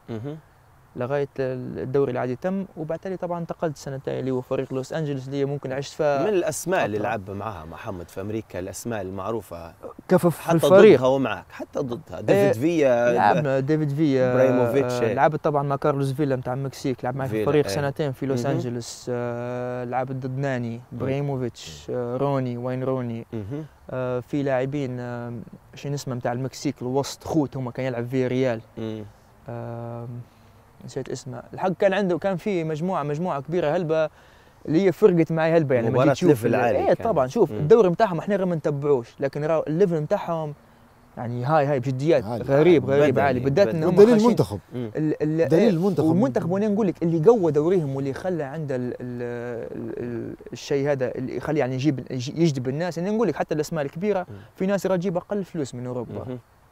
لغايه الدوري العادي تم، وبعد طبعا انتقلت سنتين اللي هو فريق لوس انجلوس اللي ممكن عشت فيها. من الاسماء اللي لعب معها محمد في امريكا، الاسماء المعروفه في حتى الفريق ضدها ومعك، حتى ضدها ديفيد فيا، لعبنا ديفيد فيا، ابراهيموفيتش، لعبت طبعا مع كارلوس فيلا بتاع المكسيك، لعب معي في الفريق سنتين في لوس انجلوس. لعبت ضد ناني، ابراهيموفيتش، روني، وين روني. في لاعبين شنو اسمه بتاع المكسيك الوسط، خوت هم كان يلعب في ريال، نسيت اسمه الحق. كان عنده، كان في مجموعه كبيره هلبة اللي هي فرقت معي هلبة يعني. مباراة ليفل عالي. ايه طبعا شوف الدوري بتاعهم احنا ما نتبعوش، لكن الليفل بتاعهم يعني هاي بجديات غريب عالي، بالذات انهم دليل المنتخب. دليل المنتخب. والمنتخب وانا نقول لك اللي قوى دوريهم واللي خلى عنده الشيء هذا اللي يخلي يعني يجذب الناس. انا نقول لك حتى الاسماء الكبيره في ناس تجيب اقل فلوس من اوروبا.